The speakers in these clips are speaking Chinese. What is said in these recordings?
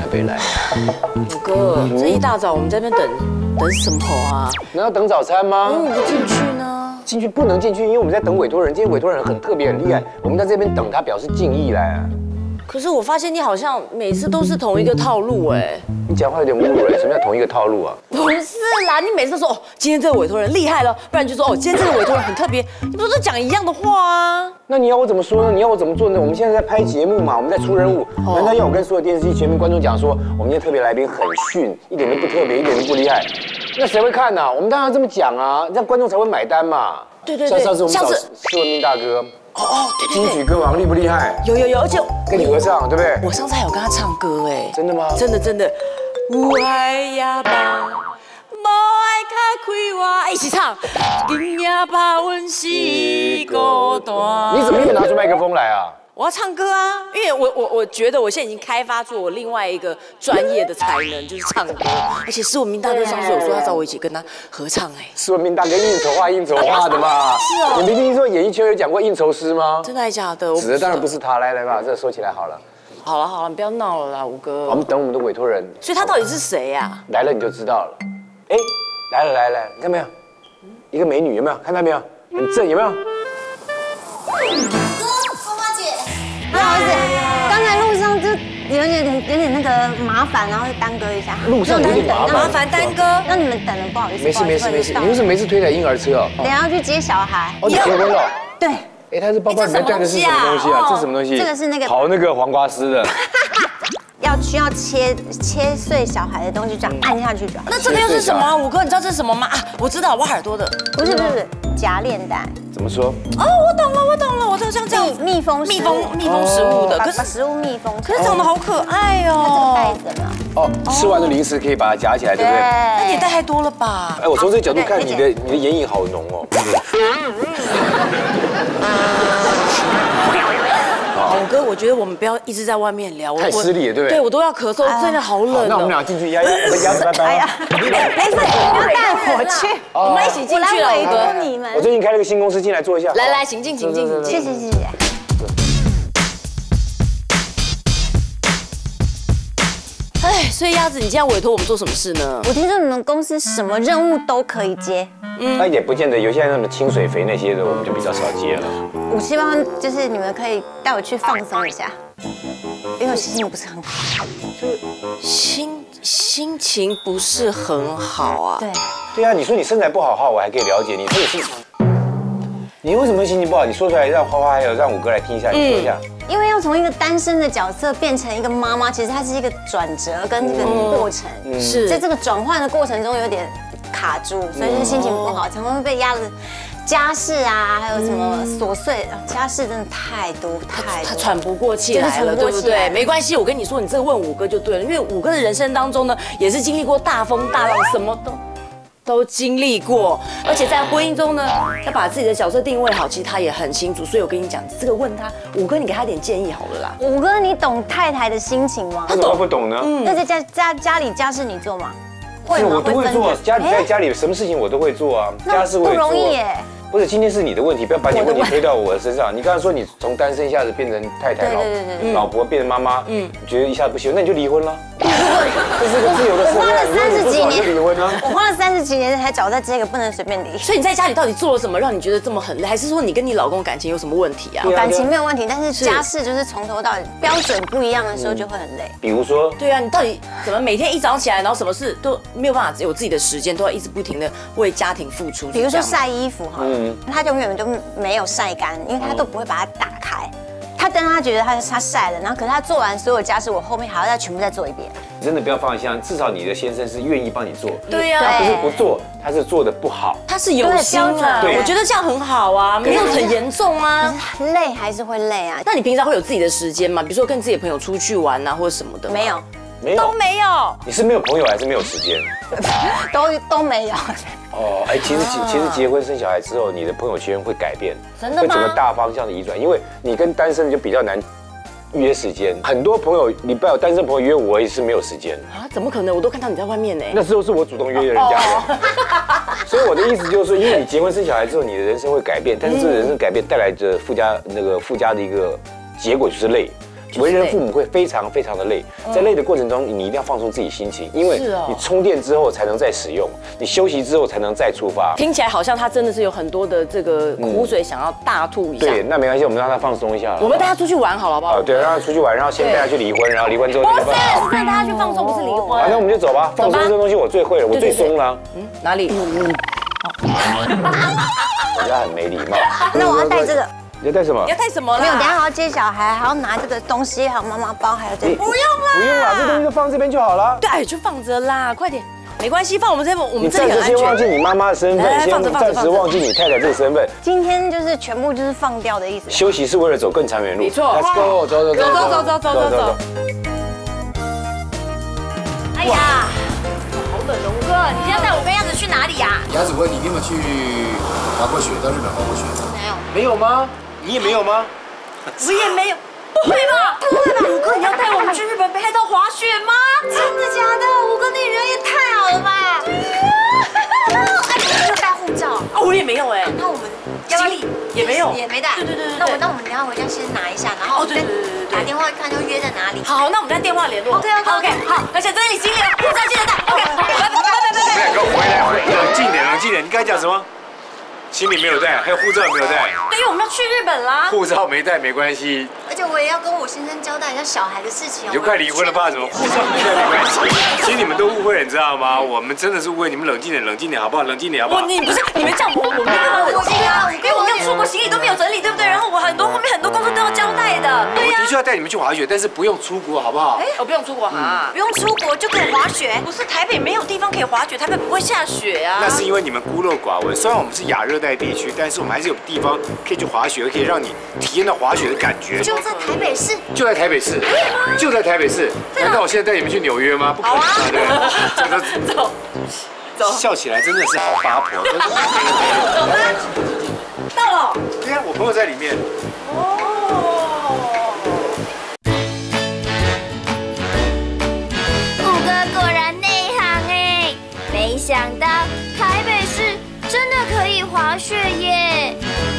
北来。 五哥，这一大早我们在那边等什么啊？ 难道等早餐吗？ 为什么不进去呢？ 进去不能进去，因为我们在等委托人。今天委托人很特别很厉害，我们在这边等他，表示敬意来啊。 可是我发现你好像每次都是同一个套路哎。 你讲话有点侮辱人，什么叫同一个套路啊？ 不是啦，你每次都说哦，今天这个委托人厉害了，不然就说哦，今天这个委托人很特别，你不是都讲一样的话啊？ 那你要我怎么说呢？你要我怎么做呢？我们现在在拍节目嘛，我们在出任务，难道要我跟所有电视机全民观众讲说，我们今天特别来宾很逊，一点都不特别，一点都不厉害？那谁会看呢？我们当然要这么讲啊，这样观众才会买单嘛。 对， 上次我们找施文明大哥。对，金曲歌王厉不厉害？ 有，而且跟你合唱，对不对？ 我上次还有跟他唱歌哎。 真的吗？ 真的。有爱也罢，无爱较开我，一起唱。今夜把阮是孤单。 你怎么又拿出麦克风来啊？ 我要唱歌啊，因为我觉得我现在已经开发出我另外一个专业的才能，就是唱歌。而且施文明大哥上次有说要找我一起跟他合唱哎。 施文明大哥应酬化的嘛。是哦。你没听说演艺圈有讲过应酬师吗？ 真的还假的？ 指的当然不是他，来吧，这说起来好了。 好了，你不要闹了啦，吴哥。 我们等我们的委托人。 所以他到底是谁呀？ 来了你就知道了。哎，来了，你看没有？一个美女有没有？看到没有？很正有没有？ 不好意思，刚才路上就有点那个麻烦，然后就耽搁一下。 路上有点麻烦耽搁， 让你们等了，不好意思。 没事，你为什么每次推台婴儿车哦？ 等下要去接小孩。 哦，你结婚了？ 对。 哎，他这包包里面带的是什么东西啊？这是什么东西？ 这个是那个刨那个黄瓜丝的。 需要切碎小孩的东西，这样按下去就好。 那这个又是什么？五哥，你知道这是什么吗？啊，我知道，挖耳朵的。 不是夹链袋。 怎么说？ 哦，我懂了，我就像这样密封食物的， 可是把食物密封， 可是长得好可爱哦。 这个袋子呢？ 哦，吃完的零食可以把它夹起来，对不对？ 那也带太多了吧？ 哎，我从这个角度看，你的眼影好浓哦。 五哥，我觉得我们不要一直在外面聊， 太失礼了，对不对？ 对我都要咳嗽，真的好冷。 那我们俩进去压子拜拜。 哎呀，没事，不要带我去， 我们一起进去了。 委托你们。 我最近开了个新公司，进来坐一下。 来，请进。 谢谢。 哎，所以鸭子，你今天委托我们做什么事呢？ 我听说你们公司什么任务都可以接。 那也不见得，有些人那么清水肥那些的，我们就比较少接了。 我希望就是你们可以带我去放松一下，因为我心情不是很好。 心情不是很好啊？ 对啊，你说你身材不好的话，我还可以了解。你说你为什么心情不好？你说出来让花花还有让五哥来听一下，你说一下。 因为要从一个单身的角色变成一个妈妈，其实它是一个转折跟这个过程。 是在这个转换的过程中有点卡住，所以就是心情不好，常常会被压的家事啊，还有什么琐碎家事真的太多。 他喘不过气来了，对不对？没关系，我跟你说，你这个问五哥就对了，因为五哥的人生当中呢，也是经历过大风大浪，什么都经历过，而且在婚姻中呢，要把自己的角色定位好，其实他也很清楚。所以我跟你讲，这个问他五哥，你给他点建议好了啦。 五哥，你懂太太的心情吗？ 他怎么不懂呢？ 那在家里家事你做吗？ 会吗？我都会做，在家里什么事情我都会做啊，家事我也做。 不容易耶。 不是，今天是你的问题，不要把你问题推到我的身上。你刚才说你从单身一下子变成太太老婆变成妈妈，你觉得一下子不行，那你就离婚了。这是个自由的社会， 我花了30几年， 离婚啊！ 我花了30几年才找到这个，不能随便离。 所以你在家里到底做了什么，让你觉得这么很累？还是说你跟你老公感情有什么问题啊？ 感情没有问题，但是家事就是从头到尾标准不一样的时候就会很累。 比如说， 对啊，你到底怎么每天一早上起来，然后什么事都没有办法有自己的时间，都要一直不停的为家庭付出？ 比如说晒衣服哈，他永远都没有晒干，因为他都不会把它打开。他觉得他晒了，然后可是他做完所有家事，我后面还要再全部再做一遍。 真的不要放在心上，至少你的先生是愿意帮你做。 对呀， 他不是不做，他是做的不好。 他是有心啊，我觉得这样很好啊，没有很严重啊。 累还是会累啊。 那你平常会有自己的时间吗？比如说跟自己的朋友出去玩啊，或者什么的？ 没有， 都没有。 你是没有朋友还是没有时间？ 都没有。 哦，哎，其实结婚生小孩之后，你的朋友圈会改变， 真的吗？ 会整个大方向的移转，因为你跟单身的就比较难约时间。很多朋友，你不要单身朋友约我也是没有时间啊？怎么可能？我都看到你在外面呢。 那时候是我主动约人家的。所以我的意思就是说，因为你结婚生小孩之后，你的人生会改变，但是这个人生改变带来的附加的一个结果就是累。 为人父母会非常非常的累，在累的过程中，你一定要放松自己心情，因为你充电之后才能再使用，你休息之后才能再出发。 听起来好像他真的是有很多的这个苦水想要大吐一下。 对，那没关系，我们让他放松一下。 我们带他出去玩好了，好不好？ 对，让他出去玩，然后先带他去离婚，然后离婚之后就不是带他去放松，不是离婚。 那我们就走吧。放松这东西我最会了，我最松了。 哪里？ 人家很没礼貌。 那我要带这个。 你要带什么？ 你要带什么啦？ 没有，等下还要接小孩，还要拿这个东西，还有妈妈包，还有这个。 不用啦， 不用啦，这东西就放这边就好了。 对，就放着啦，快点，没关系，放我们这边，我们这里很安你暂时先忘记全。 你妈妈的身份，先暂时忘记你太太这个身份。 今天就是全部就是放掉的意思。 休息是为了走更长远路。 没错 Let's go， 走。 哎呀，好冷哦，吴哥，你现在带我跟鸭子去哪里呀？ 鸭子问你有没有去滑过雪，到日本滑过雪？ 没有。 没有吗？你也没有吗？ 我也没有。不会吧？不会吧？吴哥，你要带我们去日本北海道滑雪吗？ 真的假的？吴哥，你人也太好了吧！又带护照啊，我也没有哎。 那我们行李也没有， 也没带。 对。 那我们等下回家先拿一下，然后再打电话看要约在哪里。 好，那我们在电话联络。OK，好，而且这里行李护照记得带。OK， 好，拜。 两个回来，冷静点。你刚才讲什么？行李没有带，还有护照没有带。 对，因为我们要去日本啦。 护照没带没关系。 而且我也要跟我先生交代一下小孩的事情。 你就快离婚了，怕什么？护照没带没关系。其实你们都误会了，你知道吗？我们真的是误会，你们冷静点好不好？冷静点好不好？ 你不是你们这样，我没办法冷静啊，因为我没有出国，行李都没有整理，对不对？然后我后面很多工作都要交代的。 我的确要带你们去滑雪，但是不用出国，好不好？ 我不用出国哈， 不用出国就可以滑雪。 不是台北没有地方可以滑雪，台北不会下雪啊。 那是因为你们孤陋寡闻。虽然我们是亚热带地区，但是我们还是有地方可以去滑雪，可以让你体验到滑雪的感觉。 就在台北市。 就在台北市。就在台北市。难道我现在带你们去纽约吗？不可能啊！对。走。笑起来真的是好八婆。 走吧。到了。 对啊，我朋友在里面。 五哥果然内行哎，没想到台北市真的可以滑雪耶！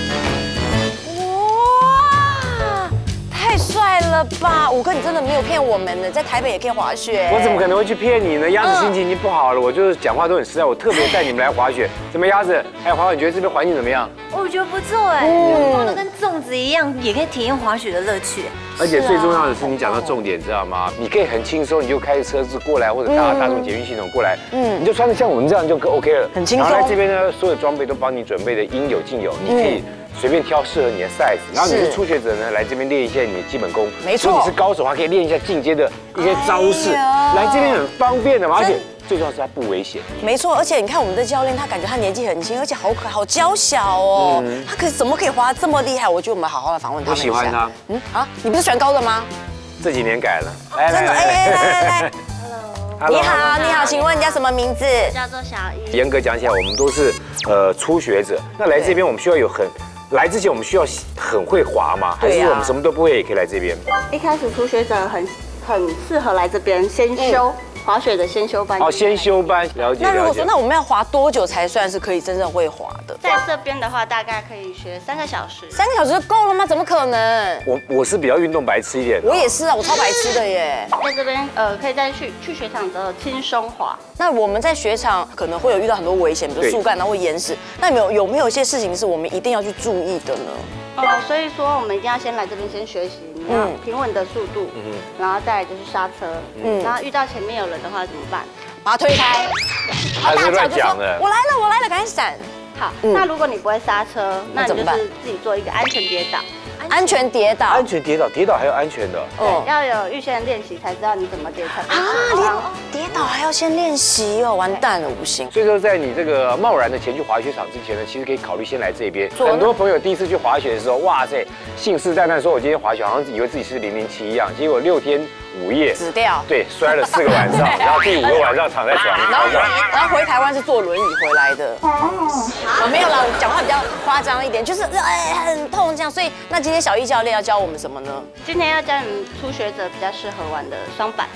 哇，太帅了吧！五哥，你真的没有骗我们呢，在台北也可以滑雪。 我怎么可能会去骗你呢？鸭子心情已经不好了，我就是讲话都很实在，我特别带你们来滑雪。怎么鸭子？还有滑雪，你觉得这边环境怎么样？ 我觉得不错哎，阳光都跟粽子一样，也可以体验滑雪的乐趣。 而且最重要的是，你讲到重点，知道吗？你可以很轻松，你就开着车子过来，或者搭大众捷运系统过来，你就穿的像我们这样就 OK 了， 很轻松。 然后来这边呢，所有装备都帮你准备的应有尽有，你可以随便挑适合你的 size。然后你是初学者呢，来这边练一下你的基本功。 没错。 如果你是高手，还可以练一下进阶的一些招式。来这边很方便的嘛，而且最重要是它不危险。 没错，而且你看我们的教练，他感觉他年纪很轻，而且好可爱，好娇小哦。他怎么可以滑这么厉害？我觉得我们好好的访问他们一下。 我喜欢他。 你不是喜欢高的吗？ 这几年改了。 真的？来。你好，请问你叫什么名字？ 叫做小玉。 严格讲起来，我们都是初学者。那来这边我们需要来之前我们需要很会滑吗？还是我们什么都不会也可以来这边？ 一开始初学者很适合来这边先修滑雪的先修班。 哦，先修班，了解。 那如果说，那我们要滑多久才算是可以真正会滑的？ 在这边的话，大概可以学3个小时。 3个小时就够了吗？怎么可能？ 我是比较运动白痴一点。 我也是啊，我超白痴的耶。 在这边可以再去雪场之后轻松滑。 那我们在雪场可能会有遇到很多危险，比如树干，然后岩石。那有没有一些事情是我们一定要去注意的呢？ 所以说我们一定要先来这边先学习，你要平稳的速度，然后再来就是刹车，然后遇到前面有人的话怎么办？ 把它推开， 还是乱讲的。 我来了，赶紧闪。 好，那如果你不会刹车，那你就是自己做一个安全跌倒。 安全跌倒， 跌倒还有安全的。 对，要有预先练习才知道你怎么跌才不会跌倒还要先练习哦，完蛋了，不行。 所以说，在你这个贸然的前去滑雪场之前呢，其实可以考虑先来这边。很多朋友第一次去滑雪的时候，哇塞，信誓旦旦说我今天滑雪，好像以为自己是007一样，结果6天5夜死掉。 对，摔了4个晚上，然后第5个晚上躺在床上。 然后回台湾是坐轮椅回来的。没有啦，我讲话比较夸张一点，就是很痛这样。所以那今天小易教练要教我们什么呢？ 今天要教你们初学者比较适合玩的双板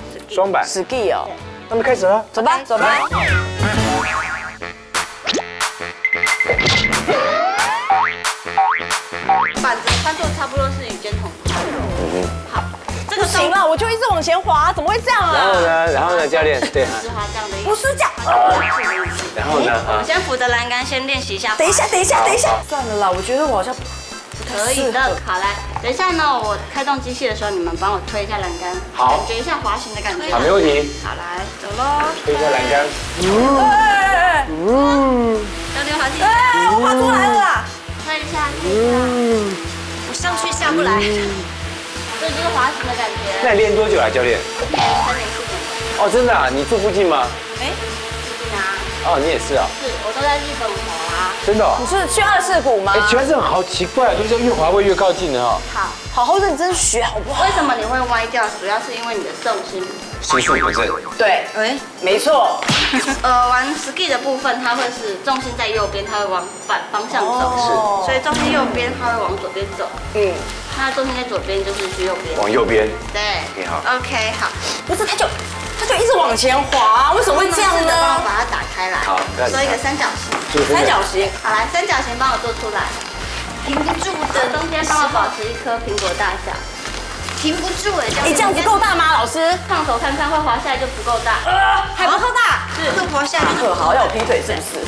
ski 哦。 那么开始了， 走吧。 板子宽度差不多是与肩同宽。好，这行了，我就一直往前滑，怎么会这样啊？ 然后呢，教练，对。 是滑这样的。 不是这样。 然后呢？ 我先扶着栏杆，先练习一下。 等一下，算了啦，我觉得我好像可以的。好，来，等一下呢，我开动机器的时候，你们帮我推一下栏杆， 好， 感觉一下滑行的感觉。 好，没问题。 好，来，走喽。 推一下栏杆。 教练滑行。 我滑出来了啦。 推一下， 我上去下不来。 这就是滑行的感觉。 那你练多久啊，教练 3年4年。 哦，真的啊？你住附近吗？ 附近啊。 哦，你也是啊？ 是，我都在日本滑啊。 真的？ 你是去24谷吗？ 哎，全是好奇怪啊，就是越滑会越靠近的哈。 好， 好好认真学好不好？ 为什么你会歪掉？主要是因为你的重心。 心术不正。 对，没错。 玩 ski 的部分，它会是重心在右边，它会往反方向走，所以重心右边，它会往左边走。那重心在左边就是去右边。 往右边。 对。 你好。 OK， 好。 不是，他就一直往前滑，为什么会这样呢？ 帮我把它打开来。 好， 做一个三角形。 三角形。 好，来，三角形帮我做出来。停不住的，中间帮我保持一颗苹果大小。停不住哎， 这样子够大吗，老师？ 烫手看看，会滑下来就不够大。 还不够大？ 是，会滑下来就好，要有劈腿是不是？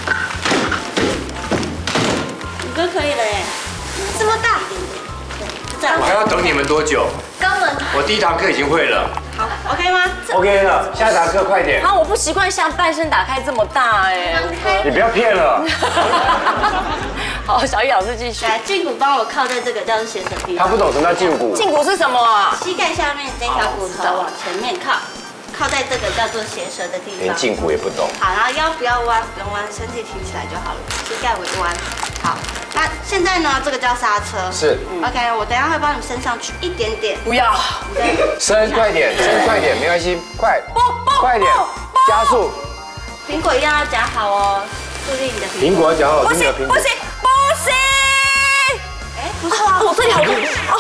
你哥可以了耶，这么大。这样。 我还要等你们多久？ 根本。 我第一堂课已经会了。 好 ，OK 吗 ？OK 了，下一堂课快点。 我不习惯像半身打开这么大哎。 你不要骗了。 好，小易老师继续。 来，胫骨帮我靠在这个叫做鞋舌地方。 他不懂什么叫胫骨。 胫骨是什么啊？ 膝盖下面这条骨头往前面靠在这个叫做鞋舌的地方。 连胫骨也不懂。 好，然后腰不要弯，不用弯，身体提起来就好了，膝盖微弯。好，那现在呢，这个叫刹车。 是。 OK， 我等一下会帮你升上去一点点。 不要。 升快点，升快点，没关系，快点，加速。 苹果一样要夹好哦，注意你的苹果夹好， 不行。 哎，不错啊， 我这里好痛。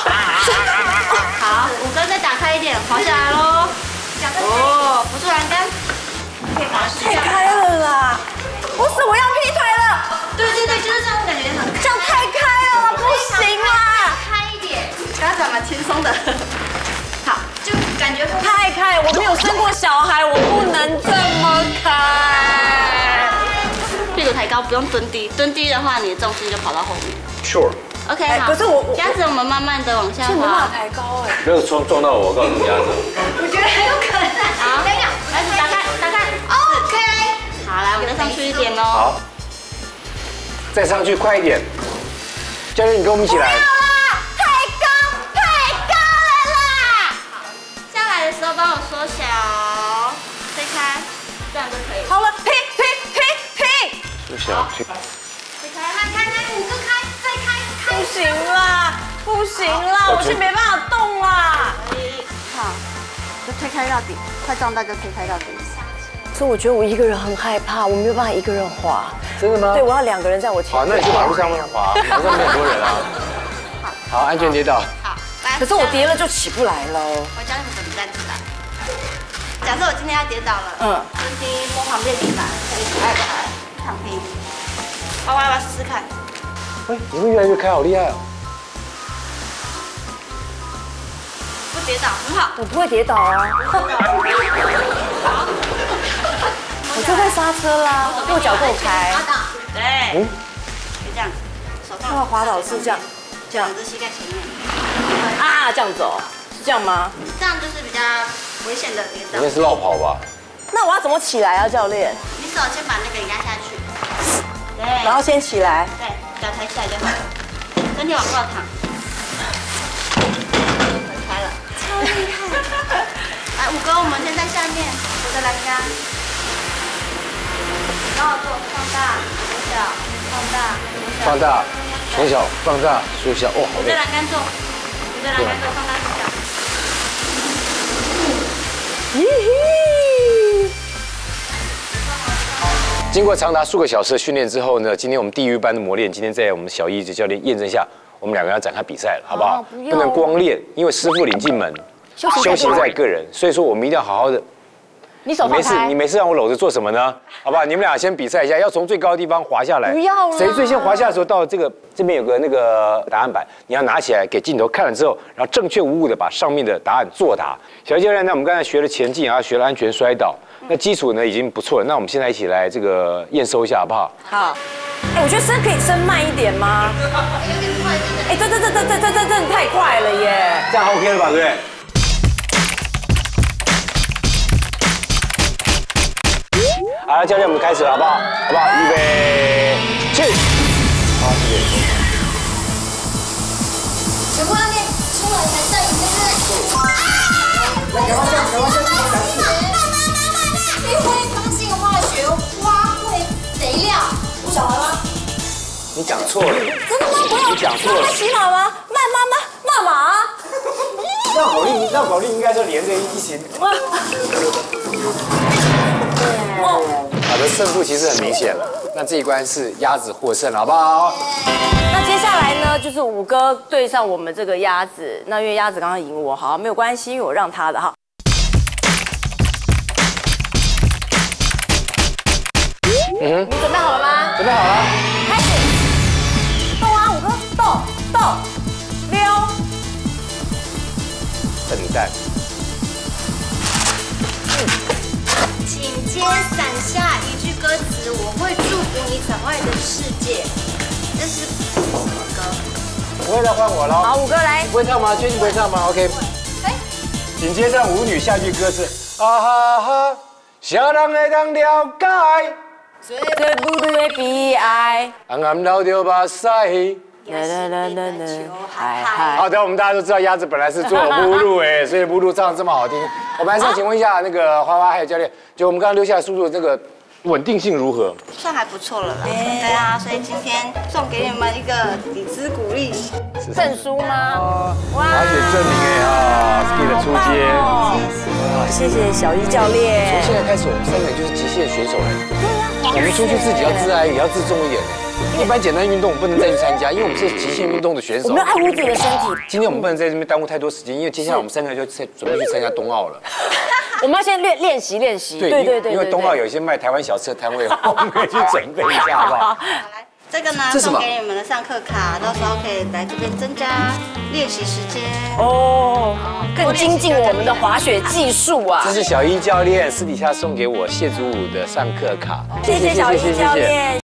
好，五根再打开一点，滑下来喽。哦，扶住栏杆，可以把它太开了啦！不是，我要劈腿了。 对，就是这样，感觉很这样太开了啦，不行啦。 开一点，家长蛮轻松的。好，就感觉太开，我没有生过小孩，我不能这么开。 屁股抬高，不用蹲低，蹲低的话，你的重心就跑到后面。 Sure。 OK， 好。 可是我鸭子，我们慢慢的往下滑。 抬高哎。 不要撞到我，我告诉你鸭子。 我觉得很有可能。好，来，打开。OK。好，来，我们再上去一点喽。 好。再上去，快一点。教练，你跟我们一起来。 太高了啦！好，下来的时候帮我缩小，推开，这样就可以。 好了，劈。 缩小， 推开，看，五个开，再开。 不行啦，我是没办法动啦。 好，就推开到底，快撞到就推开到底。 所以我觉得我一个人很害怕，我没有办法一个人滑。 真的吗？ 对，我要2个人在我前面。 好，那你去马路上面滑，马路上没很多人啊。好，安全跌倒。 好，来。 可是我跌了就起不来了。 我教你们怎么站起来。假设我今天要跌倒了，蹲低摸旁边地板，可以2个躺平。要不要试试看？ 哎，你会越来越开，好厉害哦！ 不跌倒，很好。 我不会跌倒啊。 好。 我就会刹车啦，右脚够开。 对。就这样，手放。 那滑倒是这样， 两只膝盖前面。 这样走，是这样吗？ 这样就是比较危险的跌倒。 应该是绕跑吧？ 那我要怎么起来啊，教练？ 你手先把那个压下去。对。 然后先起来。 对，脚抬起来就好了。身体往后躺。腿开了。超厉害。来，五哥，我们先在下面扶着栏杆。然后做放大、缩小、放大、 放大、缩小、放大、缩小。哦，好累。 扶着栏杆做，扶着栏杆做，放大、缩小。 经过长达数个小时的训练之后呢，今天我们地狱般的磨练，今天在我们小易教练验证下，我们2个人要展开比赛了，好不好？不能光练，因为师傅领进门，修行在个人，所以说我们一定要好好的你手放开。 你没事让我搂着做什么呢？好不好？你们俩先比赛一下，要从最高的地方滑下来。 不要了。 谁最先滑下的时候，到这边有个那个答案板，你要拿起来给镜头看了之后，然后正确无误的把上面的答案作答。小教练，那我们刚才学了前进，然后学了安全摔倒，那基础呢已经不错了。那我们现在一起来这个验收一下，好不好？ 好。哎，我觉得声可以声慢一点吗？ 有点快， 哎，这真的太快了耶！ 这样 OK 了吧，对不对？好了，教练，我们开始了，好不好？好不好？预备，去！好，这边。 全部那边出来才对，对不对？因为刚性化学花卉肥料，不晓得吗？ 你讲错了。 真的吗？不要。 你讲错了。 洗马吗？骂马。 绕口令应该就连着一起。好的，胜负其实很明显了。那这一关是鸭子获胜，好不好？ 那接下来呢，就是五哥对上我们这个鸭子。那因为鸭子刚刚赢我，好，没有关系，因为我让他的哈。你准备好了吗？ 准备好了。 开始。动啊，五哥，动，溜。 笨蛋。 请接伞下一句歌词，我会祝福你场外的世界。这是什么歌？ 不会再换我了。 好，五哥来。 不会唱吗？确定不会唱吗 ？OK。紧接上舞女下句歌词，啊哈哈，小人会当了解， 最孤独的悲哀。 暗暗流着目屎。好的，我们大家都知道鸭子本来是做目录哎，所以目录唱得这么好听。我们还是要请问一下那个花花还有教练，就我们刚刚留下来速度的这个稳定性如何？ 算还不错了啦。对啊，所以今天送给你们一个底子鼓励。 证书吗？哇， 滑雪证明哎哈 ，ski 的初阶。 谢谢小一教练。 从现在开始，我们3个就是极限选手了。对呀，我们出去自己要自爱，也要自重一点。一般简单运动我们不能再去参加，因为我们是极限运动的选手。 我们要爱护自己的身体。 今天我们不能在这边耽误太多时间，因为接下来我们3个就准备去参加冬奥了。 我们要先练习。对。 因为冬奥有一些卖台湾小吃的摊位，我们可以去准备一下，好不好？ 来，这个呢送给你们的上课卡，到时候可以来这边增加练习时间哦，更精进我们的滑雪技术啊！ 这是小一教练私底下送给我谢祖武的上课卡， 谢谢小一教练。